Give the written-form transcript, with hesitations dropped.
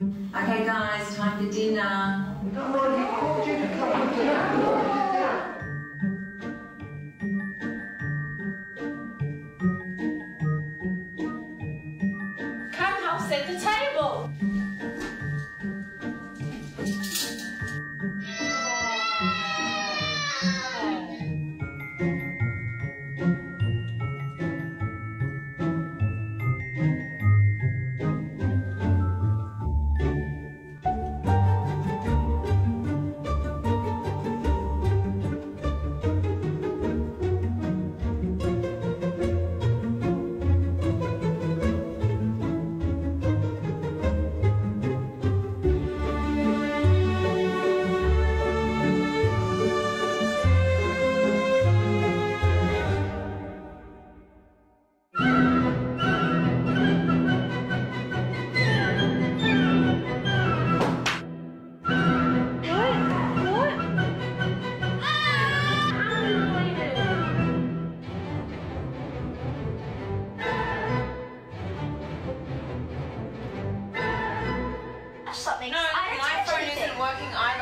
Okay guys, time for dinner. Come on, he called you to come for dinner. Come help set the table. Something. No, my phone isn't working either.